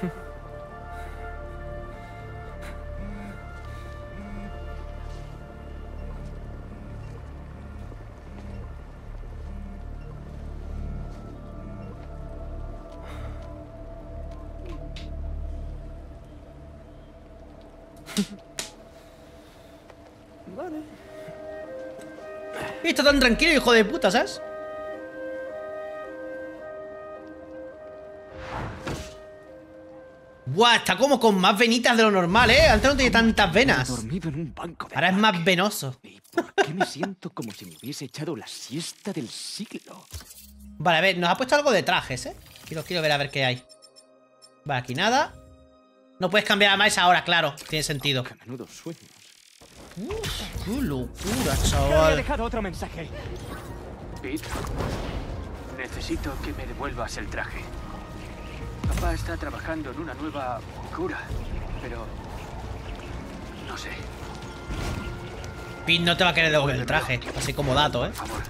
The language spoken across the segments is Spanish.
Vale. Y está tan tranquilo, hijo de puta, ¿sabes? Buah, está como con más venitas de lo normal, ¿eh? Antes no tenía tantas venas. Dormido en un banco de Ahora es más venoso. ¿Y por qué me siento como si me hubiese echado la siesta del siglo? Vale, a ver, nos ha puesto algo de trajes, ¿eh? Quiero ver a ver qué hay. Vale, aquí nada. No puedes cambiar a más ahora, claro. Tiene sentido. ¡Qué menudos sueños! Uf, qué locura, Me había chaval. dejado otro mensaje. Pete, necesito que me devuelvas el traje. Papá está trabajando en una nueva cura, pero no sé. Pete no te va a querer devolver el traje. Así como dato, ¿eh? Por favor.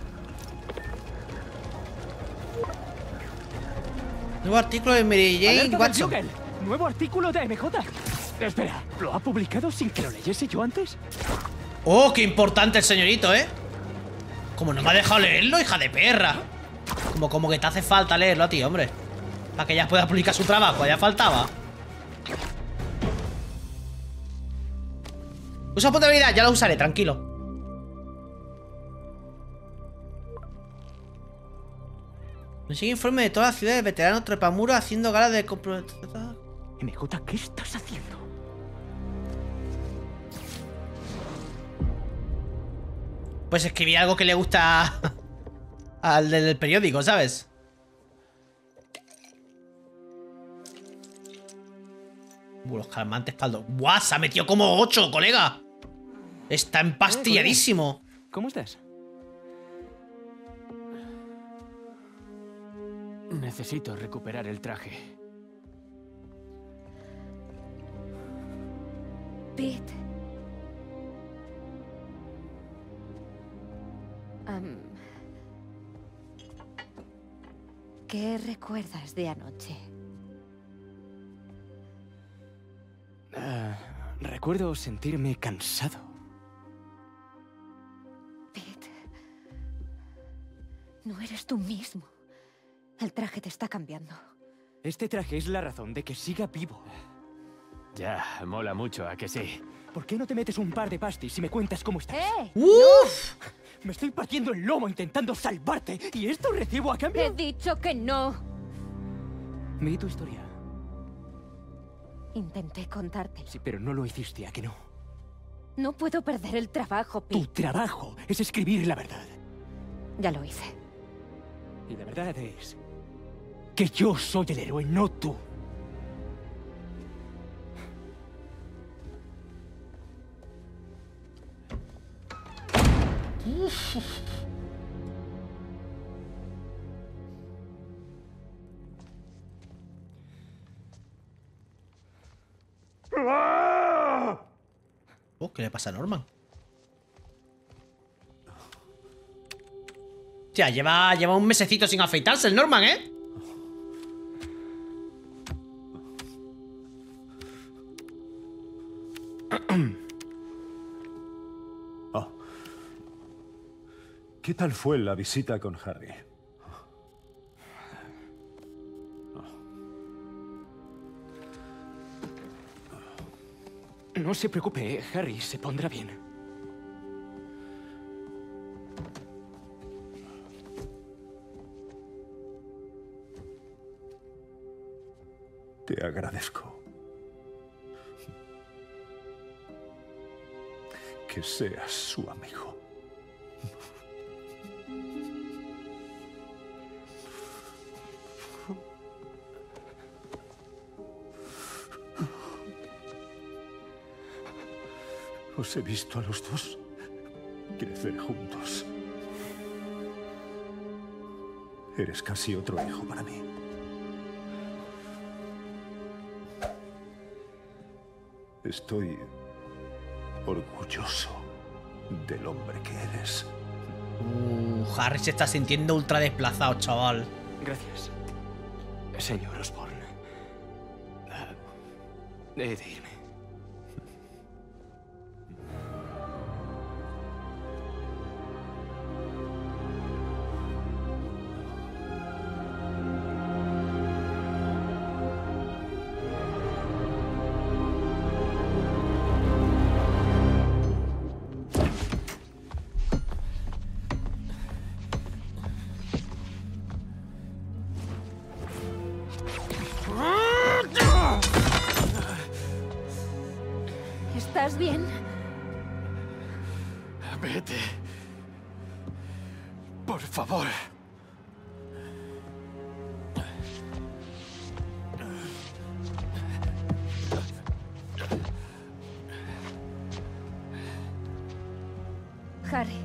Nuevo artículo de Mary Jane ¡Alerta del Watson. Bugle! ¡Nuevo artículo de MJ! Espera, ¿lo ha publicado sin que lo leyese yo antes? Oh, qué importante el señorito, ¿eh? Como no me ha dejado leerlo, hija de perra. Como que te hace falta leerlo a ti, hombre. Para que ella pueda publicar su trabajo, ya faltaba. Usa punto de habilidad, ya lo usaré, tranquilo. Consigue informe de todas las ciudades, veteranos trepamuros haciendo gala de MJ, ¿qué estás haciendo? Pues escribí algo que le gusta al del periódico, ¿sabes? Los calmantes paldo. ¡Buah! Se ha metido como 8, colega. Está empastilladísimo. ¿Cómo estás? Necesito recuperar el traje. Pete. ¿Qué recuerdas de anoche? Recuerdo sentirme cansado. Pete. No eres tú mismo. El traje te está cambiando. Este traje es la razón de que siga vivo. Ya, mola mucho, ¿a que sí? ¿Por qué no te metes un par de pastis y me cuentas cómo estás? ¡Uf! Me estoy partiendo el lomo intentando salvarte y esto recibo a He cambio. dicho que no. Vi tu historia. Intenté contártelo. Sí, pero no lo hiciste, ¿a que no? No puedo perder el trabajo, Tu Pete. trabajo es escribir la verdad. Ya lo hice. Y la verdad es que yo soy el héroe, no tú. Oh, ¿qué le pasa a Norman? Ya, lleva un mesecito sin afeitarse el Norman, ¿eh? Oh. ¿Qué tal fue la visita con Harry? No se preocupe, Harry se pondrá bien. Te agradezco. Que seas su amigo. Os he visto a los dos crecer juntos. Eres casi otro hijo para mí. Estoy orgulloso del hombre que eres. Harry se está sintiendo ultra desplazado, chaval. Gracias, señor Osborn. He de irme. ¿Estás bien? Vete. Por favor. Harry.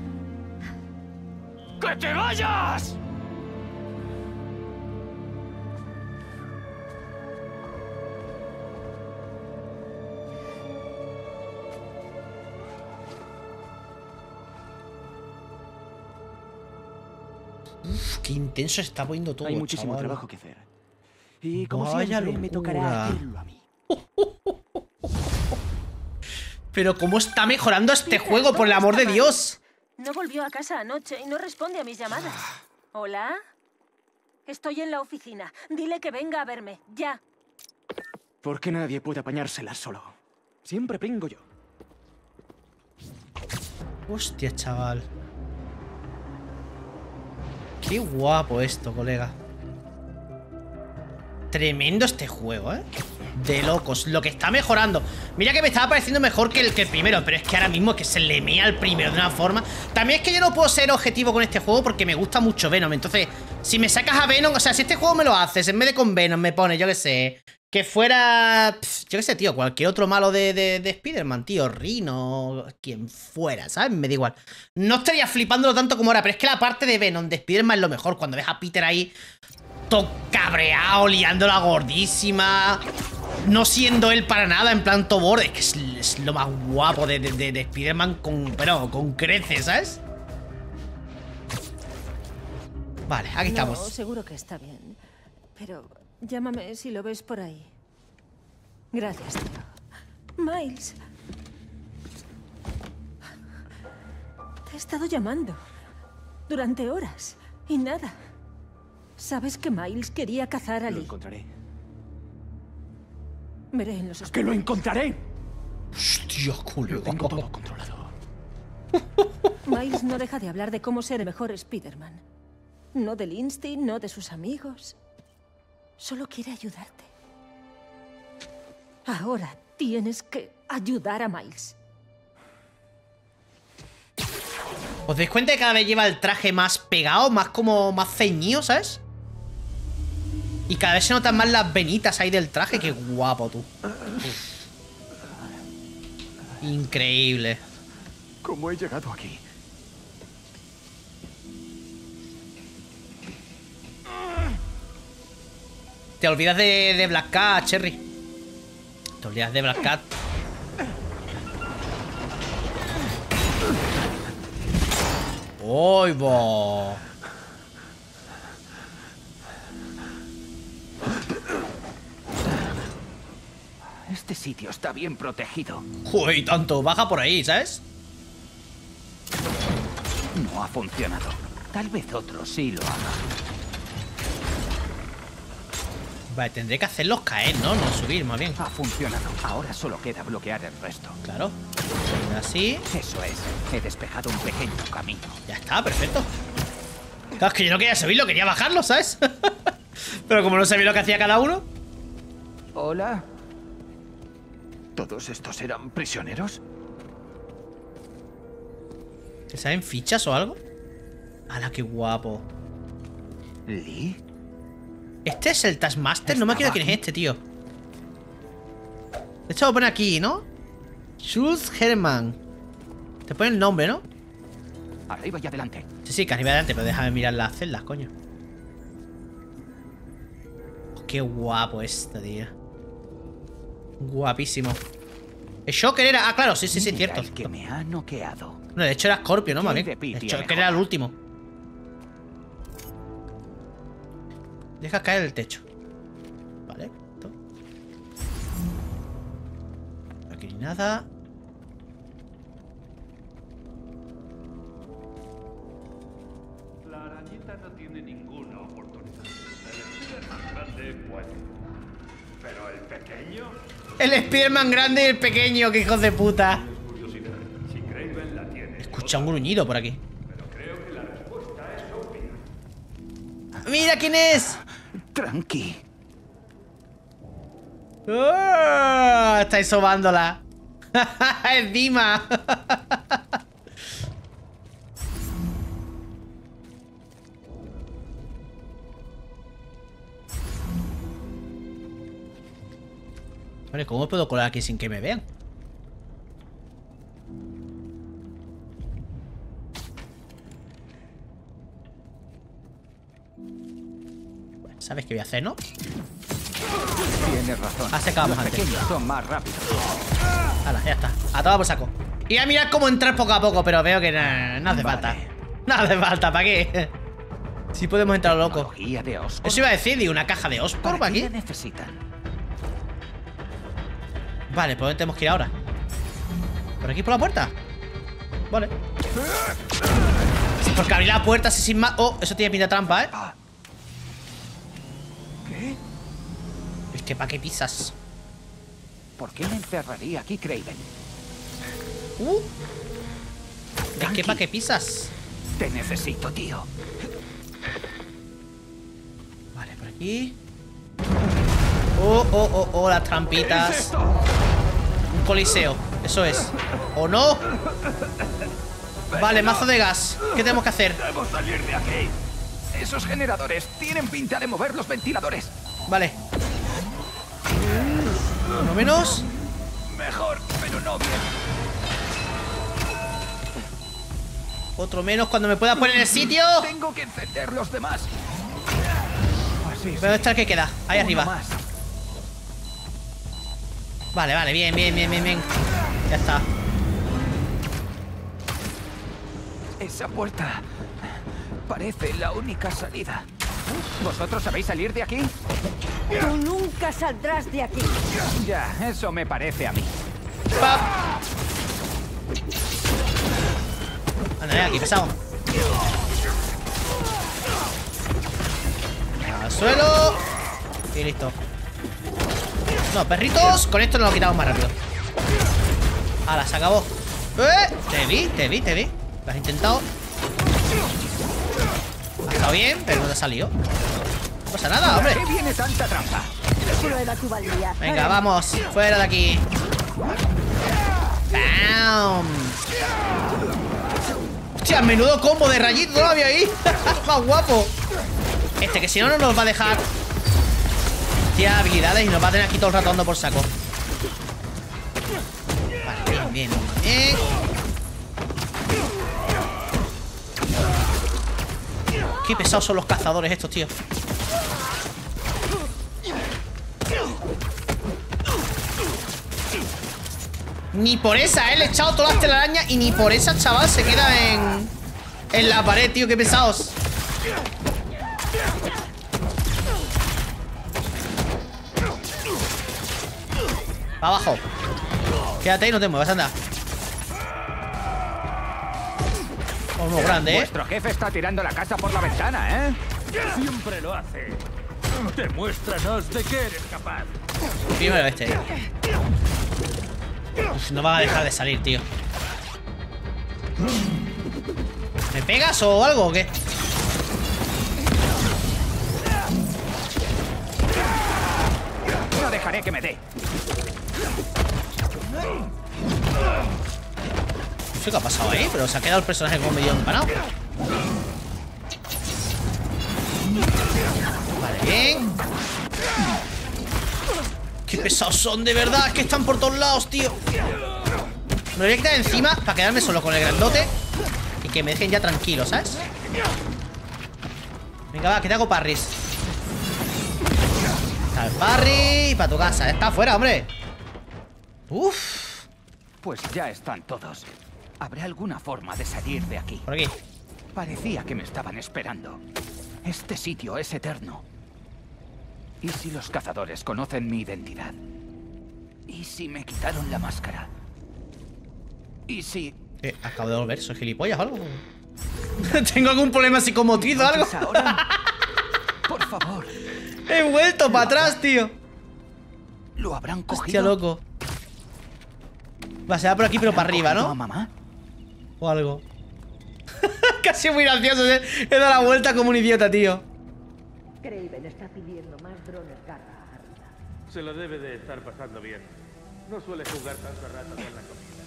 ¡Que te vayas! Uf, qué intenso se está poniendo todo. Hay muchísimo chaval. trabajo que hacer. Y como Vaya siempre, me locura. tocará hacerlo a mí. Pero cómo está mejorando este Peter, juego, por el ¿dónde amor de está Dios. No volvió a casa anoche y no responde a mis llamadas. ¿Hola? Estoy en la oficina. Dile que venga a verme, ya. Porque nadie puede apañársela solo. Siempre vengo yo. Hostia, chaval. Qué guapo esto, colega. Tremendo este juego, ¿eh? De locos. Lo que está mejorando. Mira que me estaba pareciendo mejor que el primero, pero es que ahora mismo que se le mea al primero de una forma. También es que yo no puedo ser objetivo con este juego porque me gusta mucho Venom. Entonces, si me sacas a Venom, o sea, si este juego me lo haces, en vez de con Venom me pone, yo qué sé, que fuera, yo qué sé, tío, cualquier otro malo de Spider-Man, tío, Rhino, quien fuera, ¿sabes? Me da igual. No estaría flipándolo tanto como ahora, pero es que la parte de Venom de Spider-Man es lo mejor. Cuando ves a Peter ahí todo cabreado, liándola gordísima, no siendo él para nada, en plan Tobor, es que es lo más guapo de Spider-Man con creces, ¿sabes? Vale, aquí No, estamos. seguro que está bien. Pero llámame si lo ves por ahí. Gracias, tío. Miles. Te he estado llamando. Durante horas. Y nada. ¿Sabes que Miles quería cazar a Lo Lee? encontraré. Veré en los ¡Que lo encontraré! Hostia, culo. Lo tengo todo controlado. Miles no deja de hablar de cómo ser el mejor Spider-Man. No del Instinct, no de sus amigos. Solo quiere ayudarte. Ahora tienes que ayudar a Miles. ¿Os dais cuenta que cada vez lleva el traje más pegado, más ceñido, ¿sabes? Y cada vez se notan más las venitas ahí del traje. Qué guapo, tú. Uf. Increíble. ¿Cómo he llegado aquí? Te olvidas de Black Cat, Cherry. Te olvidas de Black Cat. ¡Uy, bo! Este sitio está bien protegido. Uy, tanto. Baja por ahí, ¿sabes? No ha funcionado. Tal vez otro sí lo haga. Vale, tendré que hacerlos caer, ¿no? No subir, más bien. Ha funcionado. Ahora solo queda bloquear el resto. Claro. Así. Eso es. He despejado un pequeño camino. Ya está, perfecto. Claro, es que yo no quería subirlo, quería bajarlo, ¿sabes? Pero como no sabía lo que hacía cada uno. Hola. ¿Todos estos eran prisioneros? ¿Te salen fichas o algo? ¡Hala, qué guapo! ¿Lee? ¿Este es el Taskmaster? No me acuerdo quién es este, tío. De hecho lo pone aquí, ¿no? Schultz Hermann. Te pone el nombre, ¿no? Arriba y adelante. Sí, sí, que arriba y adelante, pero déjame mirar las celdas, coño. Oh, qué guapo esto, tío. Guapísimo. El Shocker era... Ah, claro, sí, sí, sí, Mira cierto. el que me ha noqueado. No, de hecho era Scorpio, ¿no? Más ¿Qué bien. de Pete El a Shocker mejor? era el último. Deja caer el techo. Vale. nada. La arañita no tiene ninguna oportunidad. El Spiderman grande puede. Pero el pequeño... El Spiderman grande y el pequeño, que hijos de puta. Curiosidad. Si Kraven la tiene... Escucha un gruñido por aquí. Pero creo que la respuesta es obvia. ¡Mira quién es! Tranqui. ¡Oh! Estáis sobándola. Es Dima. Vale, ¿cómo me puedo colar aquí sin que me vean? Bueno, ¿sabes qué voy a hacer, no? Tienes razón. Así acabamos Los antes. pequeños son más rápidos. Hala, ya está. A tomar por saco. Y a mirar cómo entrar poco a poco, pero veo que no hace falta. No hace falta, ¿para qué? Si podemos entrar a lo loco. Tecnología de Oscorp. Eso iba a decir, ¿y una caja de Oscorp ¿Para qué aquí? la necesitan? Vale, ¿por dónde tenemos que ir ahora? ¿Por aquí por la puerta? Vale. Porque abrir la puerta así sin más... Oh, eso tiene pinta de trampa, ¿eh? ¿Qué? Es que ¿para qué pisas? ¿Por qué me encerraría aquí, Kraven? Es que ¿para qué pisas? Te necesito, tío. Vale, por aquí. Oh, las trampitas. Un coliseo, eso es. ¿O no? Vale, mazo de gas. ¿Qué tenemos que hacer? Debemos salir de aquí. Esos generadores tienen pinta de mover los ventiladores. Vale. Por lo menos. Mejor, pero no bien. Otro menos cuando me pueda poner en el sitio. Tengo que encender los demás. Así, ¿Dónde está el que queda? Ahí uno arriba. más. Vale, bien. Ya está. Esa puerta parece la única salida. ¿Vosotros sabéis salir de aquí? Tú nunca saldrás de aquí. Ya, eso me parece a mí. ¡Pap! Anda, aquí, pesado. Al suelo. Y listo. No, perritos. Con esto nos lo quitamos más rápido. Hala, se acabó. Te vi. Lo has intentado. Ha estado bien, pero no te ha salido. No pasa nada, hombre. ¿Por qué viene tanta trampa? Prueba tu valía. Venga, vamos. Fuera de aquí. ¡Bam! Hostia, menudo combo de rayito todavía ahí. Más guapo. Este que si no, no nos va a dejar. Hostia, habilidades y nos va a tener aquí todo el rato dando por saco. Vale, bien. Qué pesados son los cazadores estos, tío. Ni por esa, le he echado todas las telarañas y ni por esa, chaval, se queda en la pared, tío. Qué pesados. Para abajo. Quédate ahí, no te muevas, anda. Uno grande, Vuestro jefe está tirando la casa por la ventana, ¿eh? Siempre lo hace. Demuéstranos de qué eres capaz. Primero este. Uf, no va a dejar de salir, tío. ¿Me pegas o algo o qué? No dejaré que me dé. No sé qué ha pasado ahí, pero se ha quedado el personaje como medio empanado. Vale, bien. Qué pesados son, de verdad. Que están por todos lados, tío. Me lo voy a quitar encima para quedarme solo con el grandote y que me dejen ya tranquilo, ¿sabes? Venga, va, que te hago parries. Está el parry y para tu casa. Está afuera, hombre. Uf. Pues ya están todos. ¿Habrá alguna forma de salir de aquí? Por aquí. Parecía que me estaban esperando. Este sitio es eterno. ¿Y si los cazadores conocen mi identidad? ¿Y si me quitaron la máscara? ¿Y si...? Acabo de volver, ¿soy gilipollas o algo? ¿Tengo algún problema psicomotriz o algo? Ahora? Por favor. He vuelto para atrás, tío. ¿Lo habrán cogido? Hostia, loco. Va, se va por aquí, pero para arriba, ¿no? ¿A mamá? O algo. Casi muy gracioso, ¿eh? He dado la vuelta como un idiota, tío. Kraven está pidiendo más drones garra arriba. Se lo debe de estar pasando bien. No suele jugar tanto rato con la comida.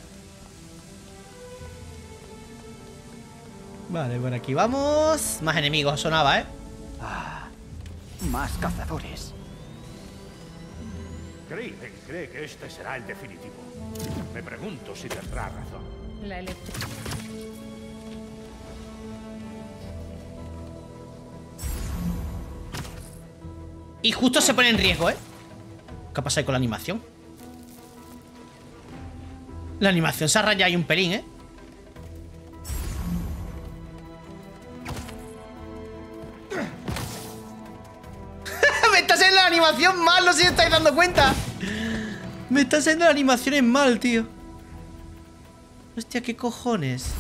Vale, bueno, aquí vamos. Más enemigos, sonaba, ¿eh? Ah, más cazadores. Kraven cree que este será el definitivo. Me pregunto si tendrá razón. La eléctrica. Y justo se pone en riesgo, ¿eh? ¿Qué ha pasado ahí con la animación? La animación se ha rayado ahí un pelín, ¿eh? Me está haciendo la animación mal, no sé si os estáis dando cuenta. Me está haciendo la animación en mal, tío. Hostia, ¿qué cojones?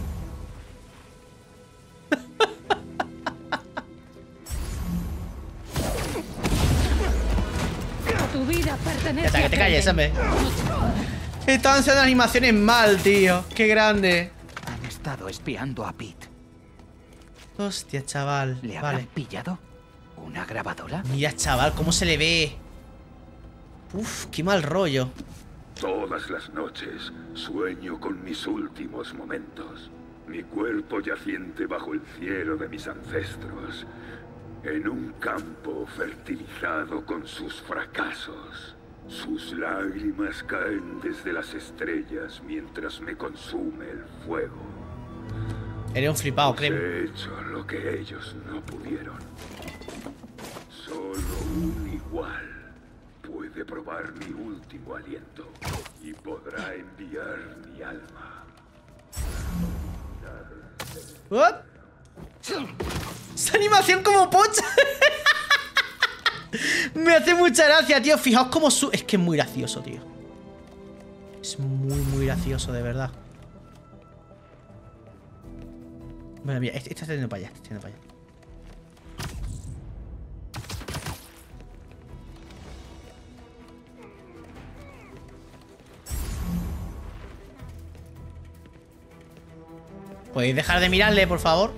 Tu vida pertenece Hasta que te a calles, Kraven. hombre. Estaban haciendo animaciones mal, tío. Qué grande. Han estado espiando a Pete. Hostia, chaval. ¿Le habrán Vale. pillado? ¿Una grabadora? Mira, chaval, cómo se le ve. Uf, qué mal rollo. Todas las noches sueño con mis últimos momentos. Mi cuerpo yaciente bajo el cielo de mis ancestros. En un campo fertilizado con sus fracasos. Sus lágrimas caen desde las estrellas mientras me consume el fuego. Eres un flipado, creo. He hecho lo que ellos no pudieron. Solo un igual puede probar mi último aliento y podrá enviar mi alma. ¿What? Esa animación como pocha. Me hace mucha gracia, tío. Fijaos cómo es que es muy gracioso, tío. Es muy gracioso, de verdad. Bueno, mira, este está yendo para allá. Está yendo para allá. ¿Podéis dejar de mirarle, por favor?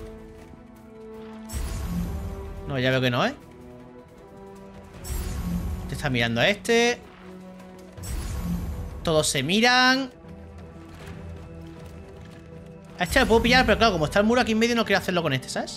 No, ya veo que no, ¿eh? Este está mirando a este. Todos se miran. A este lo puedo pillar, pero claro, como está el muro aquí en medio, no quiero hacerlo con este, ¿sabes?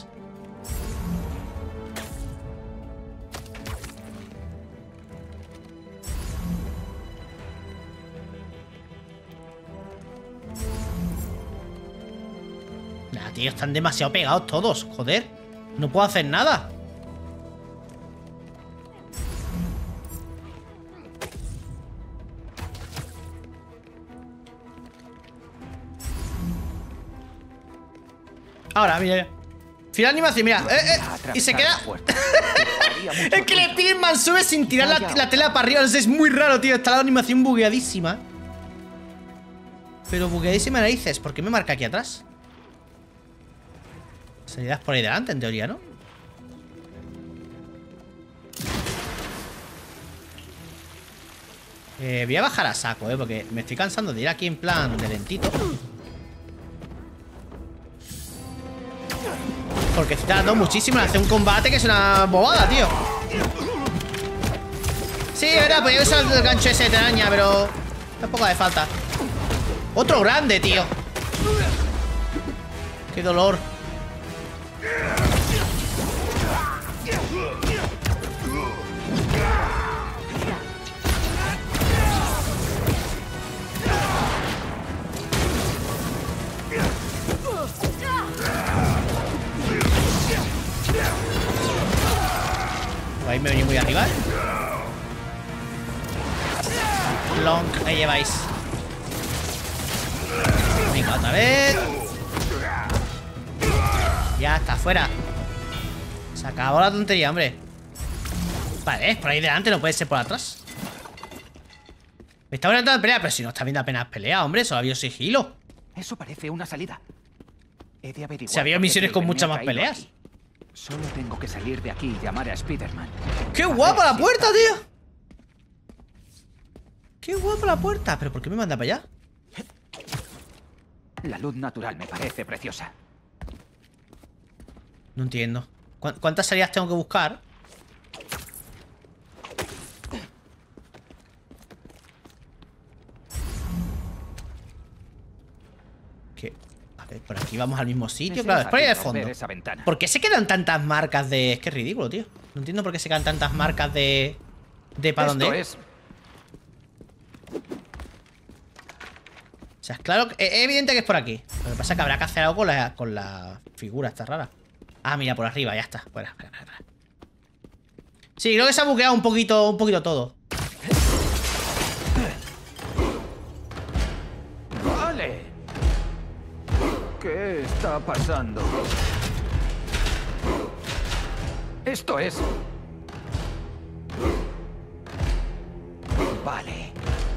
Nah, tío, están demasiado pegados todos, joder. No puedo hacer nada. Ahora, mira. Final animación, mira. Y se queda. Es que le Spiderman sube sin tirar la tela para arriba. No sé, es muy raro, tío. Está la animación bugueadísima. Pero bugueadísima narices. ¿Por qué me marca aquí atrás? Salidas por ahí delante, en teoría, ¿no? Voy a bajar a saco, porque me estoy cansando de ir aquí en plan de lentito. Porque estoy tardando muchísimo en hacer un combate que es una bobada, tío. Sí, verdad, podría usar el gancho ese de araña, pero tampoco hace falta. Otro grande, tío. Qué dolor. Ahí me venís muy arriba, ¿eh? Long, ahí lleváis. Venga, otra vez. Ya está, fuera. Se acabó la tontería, hombre. Vale, por ahí delante, no puede ser por atrás. Me está viendo la pelea, pero si no está viendo apenas pelea, hombre. Eso ha habido sigilo. Eso parece una salida. He de averiguar. Si había por qué misiones con Kraven me muchas ha más traído peleas. aquí. Solo tengo que salir de aquí y llamar a Spider-Man. ¡Qué A guapa ver la si puerta, está tío! ¡Qué guapa la puerta! ¿Pero por qué me manda para allá? La luz natural me parece preciosa. No entiendo. ¿Cuántas salidas tengo que buscar? ¿Qué? A ver, por aquí vamos al mismo sitio. Claro, es por ahí de fondo. ¿Por qué se quedan tantas marcas de...? Es que es ridículo, tío. No entiendo por qué se quedan tantas marcas de... ¿De para dónde es? O sea, es claro... Es evidente que es por aquí. Lo que pasa es que habrá que hacer algo con la figura esta rara. Ah, mira, por arriba, ya está. Fuera. Sí, creo que se ha bugueado un poquito todo. ¡Vale! ¿Qué está pasando? Esto es... Vale.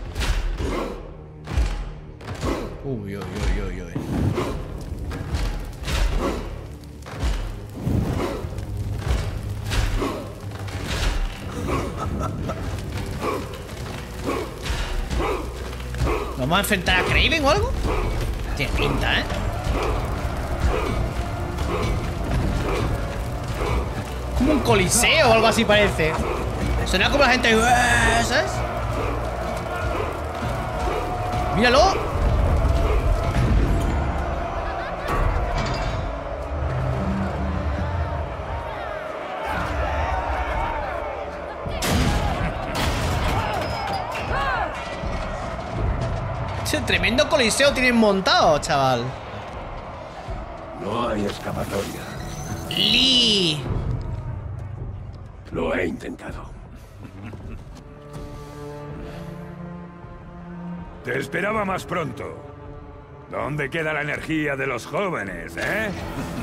Uy. ¿Vamos a enfrentar a Kraven o algo? Tiene pinta, ¿eh? Como un coliseo o algo así parece. Suena como la gente... ¿Sabes? ¡Míralo! Ese tremendo coliseo tienen montado, chaval. No hay escapatoria. Lee. Lo he intentado. Te esperaba más pronto. ¿Dónde queda la energía de los jóvenes, eh?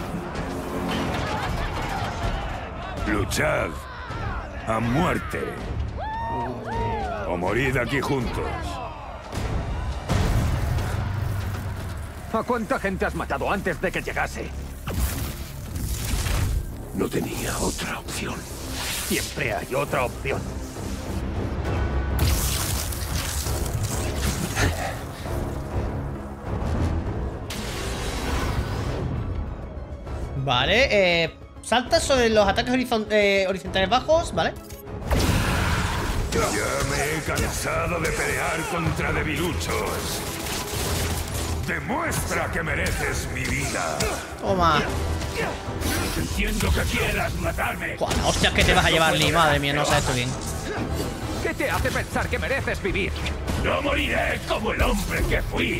Luchad a muerte. O morid aquí juntos. ¿A cuánta gente has matado antes de que llegase? No tenía otra opción. Siempre hay otra opción. Vale, salta sobre los ataques horizontales bajos, ¿vale? Ya me he cansado de pelear contra debiluchos. Demuestra que mereces mi vida. Toma. Entiendo que quieras matarme. Joder, hostia, que te vas a llevar, Lee. Madre mía, no sabes tú bien. ¿Qué te hace pensar que mereces vivir? No moriré como el hombre que fui.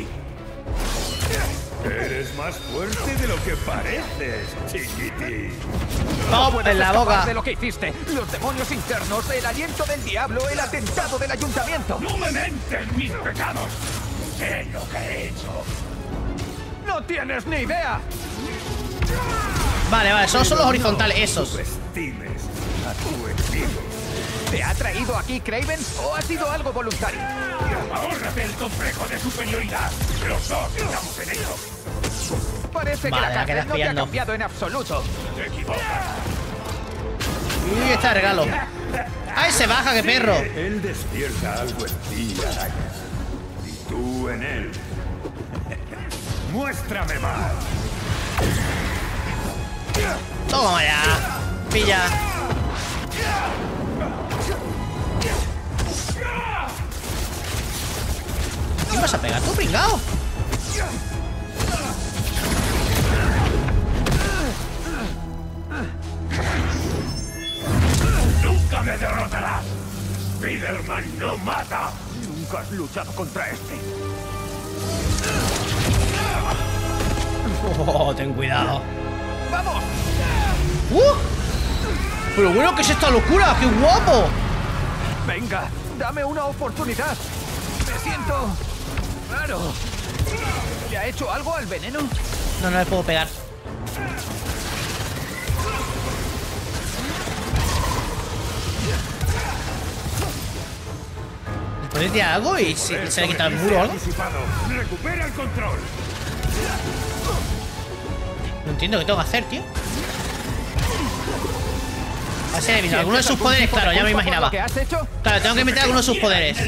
Eres más fuerte de lo que pareces, chiquitín. ¡Pop en la boca! De lo que hiciste, los demonios internos, el aliento del diablo, el atentado del ayuntamiento. ¡No me mentes mis pecados! Sé lo que he hecho. ¡No tienes ni idea! Vale, esos son los horizontales, esos. Subestimes a tu enemigo. ¿Te ha traído aquí Kraven o ha sido algo voluntario? Ahórrate el complejo de superioridad. Los dos estamos en ello. Parece que la cárcel no te ha cambiado en absoluto. Te equivocas. Uy, está de regalo. ¡Ay, se baja, qué perro! Él despierta algo en ti, araña. Y tú en él. ¡Muéstrame más! Toma ya. Pilla. ¿Qué vas a pegar tú, pringao? ¡Nunca me derrotarás! ¡Spider-Man no mata! Nunca has luchado contra este. Oh, ten cuidado. ¡Vamos! Pero bueno, ¿qué es esta locura? ¡Qué guapo! Venga, dame una oportunidad. Me siento raro. ¿Le ha hecho algo al veneno? No le puedo pegar. El ¿Puedes tirar algo y se le quita el muro o algo? ¡Recupera el control! No entiendo qué tengo que hacer, tío. A ver, visto alguno de sus poderes, claro, ya me imaginaba. Claro, tengo que meter alguno de sus poderes.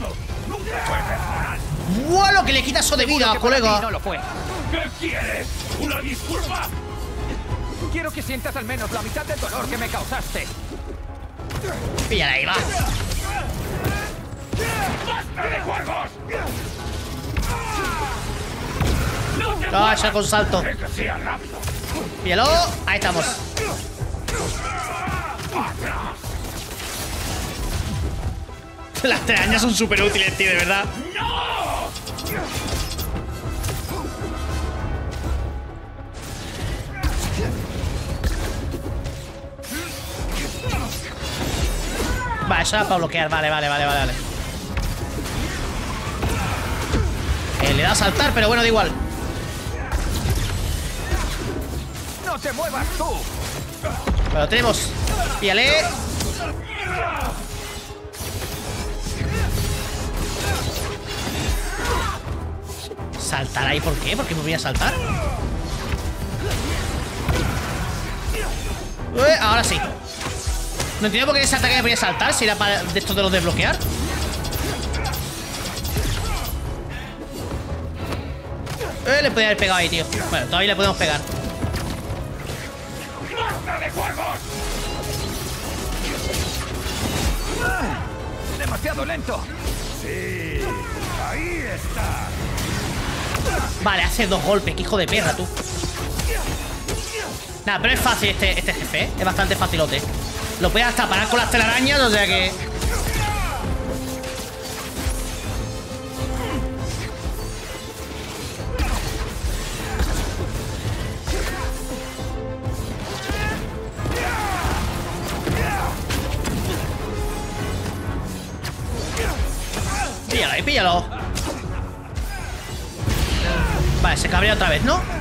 ¡Buah, lo que le quita eso de vida, colega! No lo fue. ¿Qué quieres? ¿Una disculpa? Quiero que sientas al menos la mitad del dolor que me causaste. Píllala ahí, va. ¡Basta de juegos! No, saca un salto. ¡Que sea rápido! Píllalo. Ahí estamos. Las telarañas son súper útiles, tío, de verdad. Vale, eso era para bloquear. Vale. Le da a saltar, pero bueno, da igual. ¡No te muevas tú! Lo tenemos. Píllale. ¿Saltar ahí por qué? ¿Por qué me voy a saltar? Ahora sí. No entiendo por qué ese ataque me voy a saltar. Si era para de estos de los desbloquear. Le podía haber pegado ahí, tío. Bueno, todavía le podemos pegar. ¡Basta de juegos! ¡Demasiado lento! Sí, ahí está. Vale, hace 2 golpes. Qué hijo de perra, tú. Nada, pero es fácil este jefe, ¿eh? Es bastante facilote. Lo puedes hasta parar con las telarañas, o sea que... Píllalo ahí, píllalo. Vale, se cabrea otra vez, ¿no?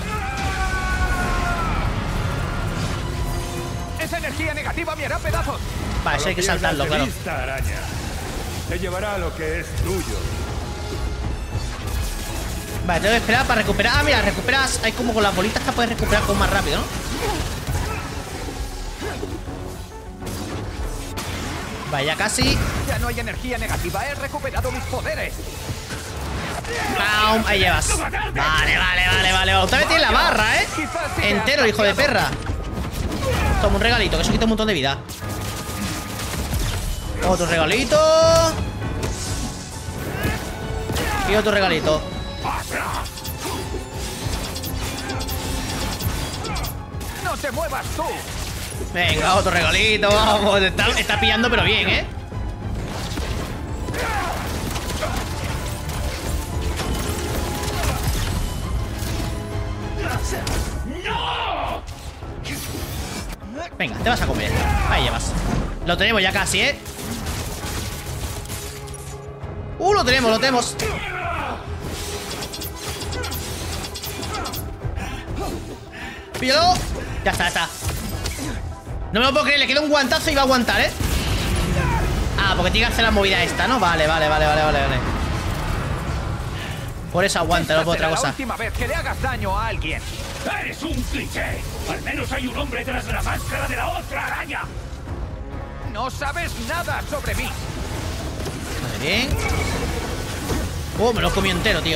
¡Esa energía negativa me hará pedazos! Vale, eso hay que saltarlo, claro. Esta araña te llevará a lo que es tuyo. Vale, tengo que esperar para recuperar. Ah, mira, recuperas. Hay como con las bolitas que puedes recuperar como más rápido, ¿no? Vale, ya casi. Ya no hay energía negativa. He recuperado mis poderes. ¡Pam! Ahí llevas. Vale. Otra vez tiene la barra, ¿eh? Entero, hijo de perra. Toma un regalito, que eso quita un montón de vida. Otro regalito. Y otro regalito. ¡No te muevas tú! Venga, otro regalito. Vamos, está pillando, pero bien, ¿eh? Venga, te vas a comer. Ahí llevas. Lo tenemos ya casi, ¿eh? Lo tenemos. Píllalo. Ya está. No me lo puedo creer, le queda un guantazo y va a aguantar, ¿eh? Ah, porque tiene que hacer la movida esta, ¿no? Vale. Por eso aguanta, no por otra cosa. La última vez que le hagas daño a alguien. ¡Eres un cliché! ¡Al menos hay un hombre tras la máscara de la otra araña! No sabes nada sobre mí. Vale, bien. Me lo he comido entero, tío.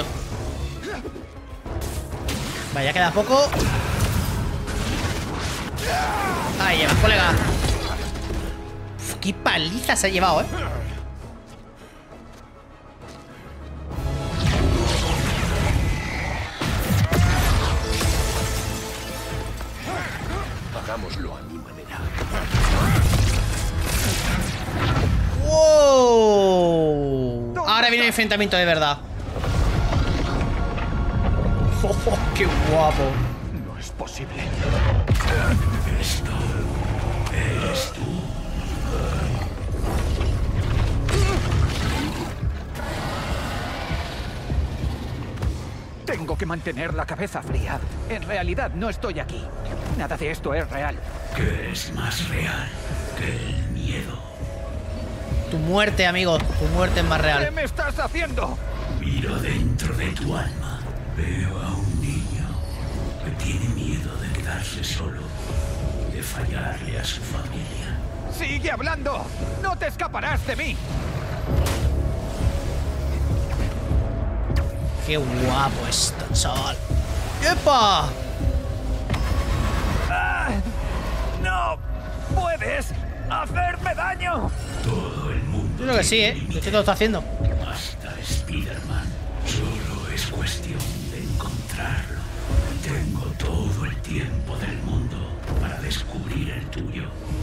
Vale, ya queda poco. Ahí llevas, colega. Uf, qué paliza se ha llevado, ¿eh? Hagámoslo a mi manera. ¡Wow! Ahora viene el enfrentamiento de verdad. Oh, ¡qué guapo! No es posible. Esto eres tú. Tengo que mantener la cabeza fría. En realidad no estoy aquí. Nada de esto es real. ¿Qué es más real que el miedo? Tu muerte, amigo. Tu muerte es más ¿Qué real. me estás haciendo? Miro dentro de tu alma. Veo a un niño que tiene miedo de quedarse solo y de fallarle a su familia. ¡Sigue hablando! ¡No te escaparás de mí! Qué guapo está, chaval. ¡Epa! ¡Ah! ¡No puedes hacerme daño! Todo el mundo. Yo creo que sí, ¿eh? Yo sé que lo está haciendo. Basta, Spider-Man. Solo es cuestión de encontrarlo. Tengo todo el tiempo del mundo para descubrir el tuyo.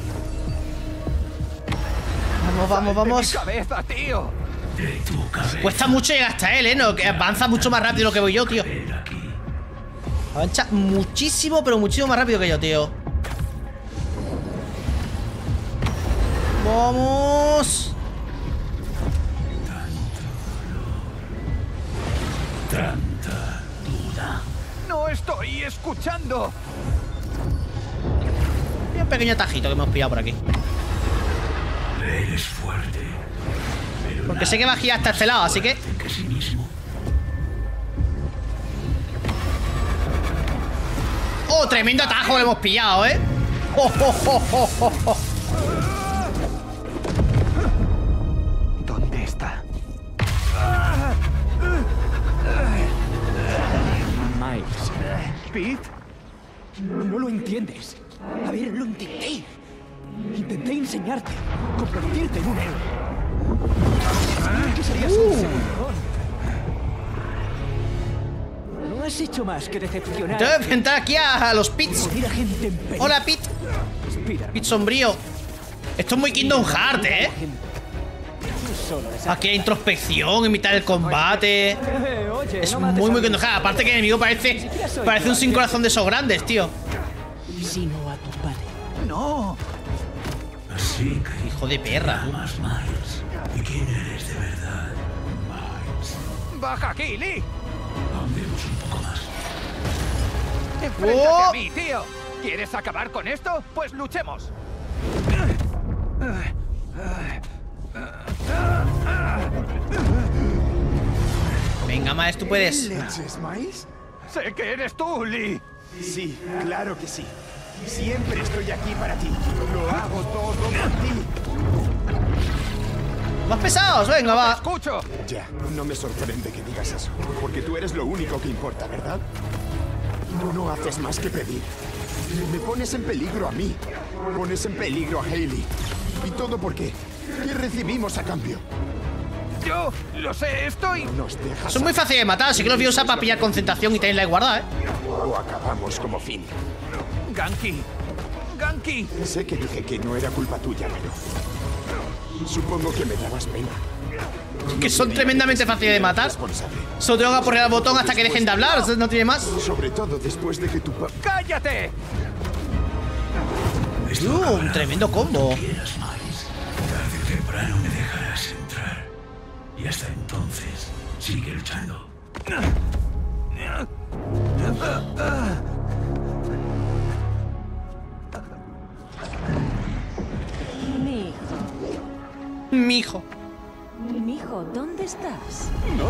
Vamos, vamos, vamos. ¡De mi cabeza, tío! De tu cabeza. Cuesta mucho llegar hasta él, ¿eh? No, que avanza mucho más rápido de lo que voy yo, tío. Ven aquí. Avanza muchísimo, pero muchísimo más rápido que yo, tío. ¡Vamos! Tanta duda. ¡No estoy escuchando! Y un pequeño tajito que hemos pillado por aquí. Eres fuerte. Pero Porque sé que va a girar hasta este lado, así que... que sí mismo. ¡Oh, tremendo atajo que hemos pillado, eh! ¡Oh, oh, oh, oh, oh, oh! ¿Dónde está? Miles. ¿Pete? No lo entiendes. A ver, lo intenté. Intenté enseñarte, convertirte en un héroe. ¿Qué serías un segundón? No has hecho más que decepcionar. Tengo que enfrentar aquí a los Pits. Poner a gente en peligro. Hola, Pit. Spider-Man. Pit sombrío. Esto es muy Kingdom Hearts, ¿eh? Solo es Aquí hay introspección en mitad del combate. Oye, Es no mates muy a Kingdom mí. Hearts. Aparte que el enemigo parece un sin corazón de esos grandes, tío. Sino a tu padre. No. Así que Hijo de perra. más Miles. ¿Y quién eres de verdad? Miles. Baja aquí, Lee. Andemos un poco más. Enfréntate Oh. a mí, tío. ¿Quieres acabar con esto? Pues luchemos. Venga, Miles, tú puedes. ¿Leches, Miles? Sé que eres tú, Lee. Sí, claro que sí. Siempre estoy aquí para ti. Lo hago todo por ti. Más pesados, venga, va. Escucho. Ya, no me sorprende que digas eso, porque tú eres lo único que importa, ¿verdad? Tú no haces más que pedir. Me pones en peligro a mí. Pones en peligro a Hailey. ¿Y todo por qué? ¿Qué recibimos a cambio? Yo lo sé, estoy. Nos dejas... Son muy fáciles de matar, así que los voy a usar para pillar concentración y tenerla guardada, ¿eh? O acabamos como Finn. Ganki. Ganki. Sé que dije que no era culpa tuya, pero... Supongo que me dabas pena. Que son tremendamente fáciles de matar. Responsable. Solo tengo que aporrear al botón hasta que dejen de hablar, no tiene más. Sobre todo después de que tu papá... ¡Cállate! Un tremendo combo. Quieras, Miles. Tarde o temprano me dejarás entrar. Y hasta entonces, sigue luchando. Mi hijo. Mijo. Mi hijo, ¿dónde estás?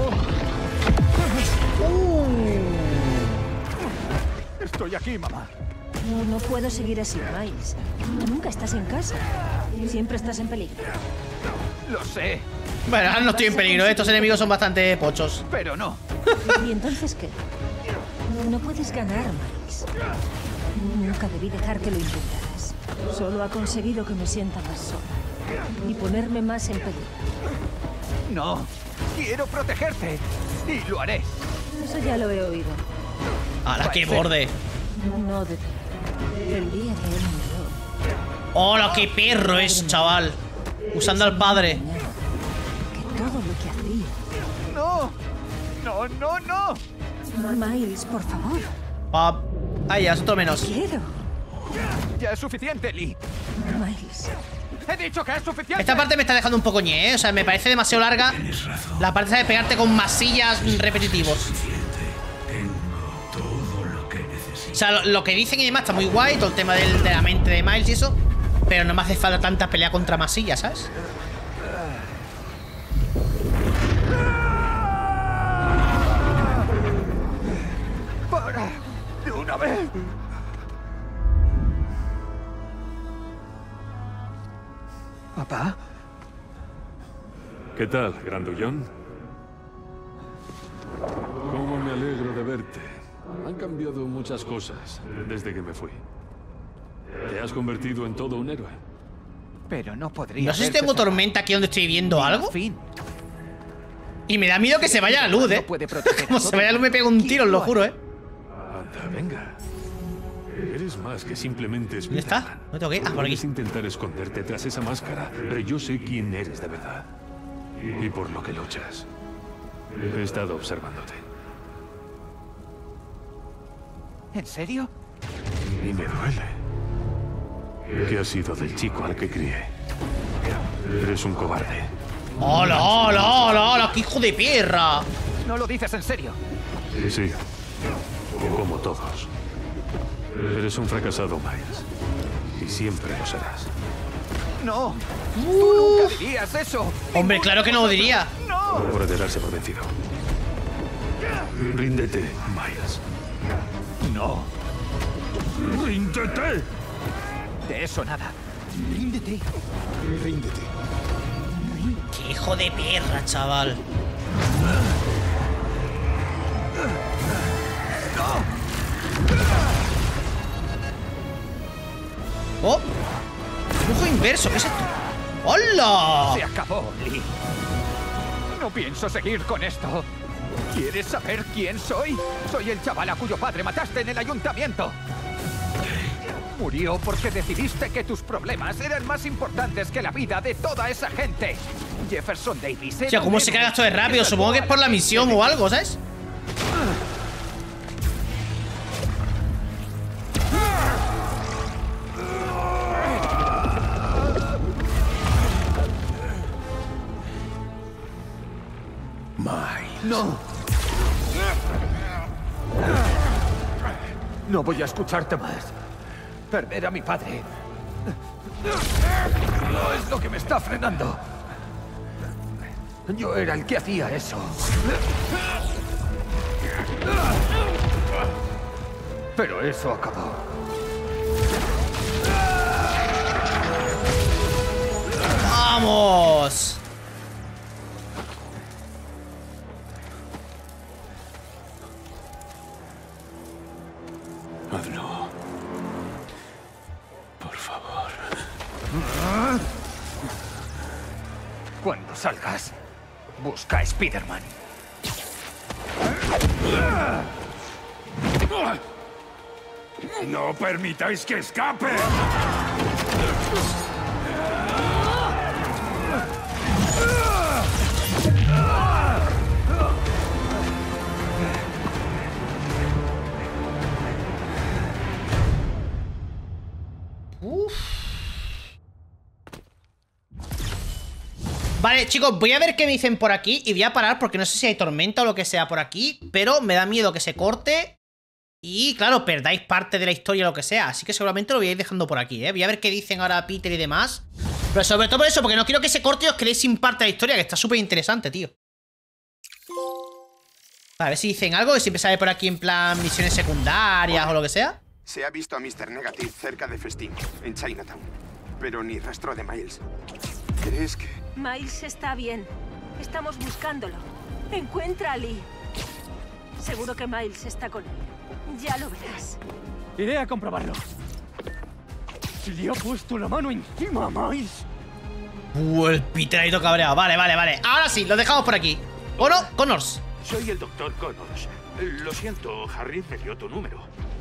Estoy aquí, mamá. No puedo seguir así, Miles. Nunca estás en casa. Siempre estás en peligro. Lo sé, Bueno, ahora no estoy en peligro, ¿eh? Estos enemigos son bastante pochos. pero no. ¿Y entonces qué? No puedes ganar, Miles. Nunca debí dejar que lo intentaras. Solo ha conseguido que me sienta más sola. Y ponerme más en peligro. No. Quiero protegerte. Y lo haré. Eso ya lo he oído. ¡Hala, qué borde! No de ti. El día que él murió, ¡Hola, qué perro es, chaval! Usando al padre. que todo lo que hacía. No. No, no, no. Miles, por favor. Ahí, ya, es otro menos. Quiero. Ya es suficiente, Lee. Miles. He dicho que es suficiente. Esta parte me está dejando un poco ñe, ¿eh? O sea, me parece demasiado larga. Tienes razón. La parte de pegarte con masillas repetitivos. Suficiente. Tengo todo lo que necesito. O sea, lo que dicen y demás está muy guay, todo el tema de la mente de Miles y eso. Pero no me hace falta tanta pelea contra masillas, ¿sabes? ¿Papá? ¿Qué tal, grandullón? Cómo me alegro de verte. Han cambiado muchas cosas desde que me fui. Te has convertido en todo un héroe. Pero no podría. No sé si tengo tormenta aquí donde estoy viendo algo. Y me da miedo que se vaya la luz, ¿eh? Como se vaya la luz me pego un tiro, os lo juro, ¿eh? Anda, venga. Eres más que simplemente ¿Dónde está? ¿Dónde tengo que ir? Ah, por aquí. Puedes intentar esconderte tras esa máscara, pero yo sé quién eres de verdad. Y por lo que luchas. He estado observándote. ¿En serio? Y me duele. ¿Qué ha sido del chico al que crié? Eres un cobarde. ¡Hola, hola, hola, hola! ¡Qué hijo de perra! No lo dices en serio. Sí, como todos. Eres un fracasado, Miles. Y siempre lo serás. No, tú nunca dirías eso. Hombre, claro que no lo diría. No. No puede darse por vencido. Ríndete, Miles. No. ¡Ríndete! De eso nada. Ríndete. Ríndete. ¡Qué hijo de perra, chaval! ¡Oh! ¡Flujo inverso! ¿Qué es esto? ¡Hola! Se acabó, Lee. No pienso seguir con esto. ¿Quieres saber quién soy? Soy el chaval a cuyo padre mataste en el ayuntamiento. Murió porque decidiste que tus problemas eran más importantes que la vida de toda esa gente. Jefferson Davis era... O sea, ¿cómo se carga esto de rápido? Supongo que es por la misión o algo, ¿sabes? No. No voy a escucharte más. Perder a mi padre no es lo que me está frenando. Yo era el que hacía eso. Pero eso acabó. ¡Vamos! Hazlo. Por favor. Cuando salgas, busca a Spider-Man. ¡No permitáis que escape! Vale, chicos, voy a ver qué me dicen por aquí y voy a parar porque no sé si hay tormenta o lo que sea por aquí, pero me da miedo que se corte y, claro, perdáis parte de la historia o lo que sea, así que seguramente lo voy a ir dejando por aquí, ¿eh? Voy a ver qué dicen ahora Peter y demás, pero sobre todo por eso, porque no quiero que se corte y os quedéis sin parte de la historia, que está súper interesante, tío. A ver si dicen algo, y siempre sale por aquí en plan misiones secundarias o lo que sea. Se ha visto a Mr. Negative cerca de Festín, en Chinatown, pero ni rastro de Miles. ¿Crees que...? Miles está bien. Estamos buscándolo. Encuentra a Lee. Seguro que Miles está con él. Ya lo verás. Iré a comprobarlo. Se le ha puesto la mano encima a Miles. El Peter ahí todo cabreado. Vale, vale, vale. Ahora sí, lo dejamos por aquí. ¿O no? Connors. Soy el Dr. Connors. Lo siento, Harry me dio tu número.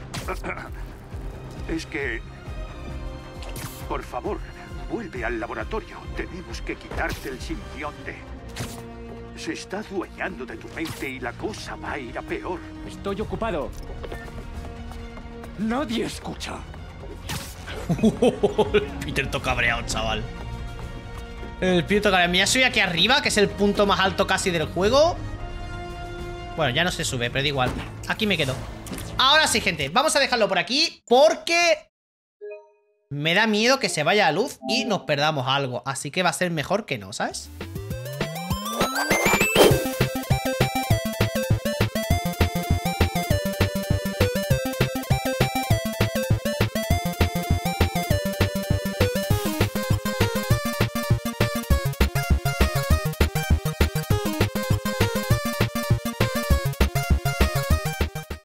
Es que... Por favor, vuelve al laboratorio. Tenemos que quitarte el simbionte. Se está adueñando de tu mente y la cosa va a ir a peor. Estoy ocupado. Nadie escucha. El Peter todo cabreado, chaval. El Peter todo cabreado. Ya soy aquí arriba, que es el punto más alto casi del juego. Bueno, ya no se sube, pero da igual. Aquí me quedo. Ahora sí, gente, vamos a dejarlo por aquí porque me da miedo que se vaya la luz y nos perdamos algo. Así que va a ser mejor que no, ¿sabes?